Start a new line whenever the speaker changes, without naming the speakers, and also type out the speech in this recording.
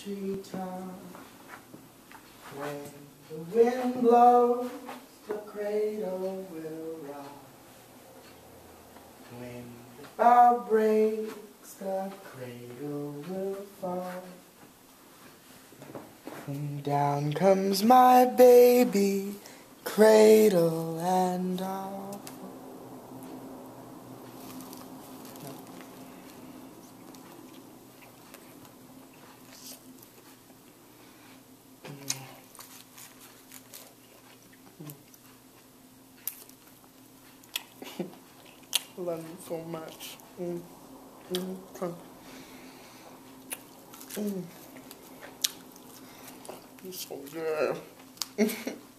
treetop. When the wind blows, the cradle will rock. When the bough breaks, the cradle will fall. And down comes my baby, cradle and all. I love you so much. You're so good.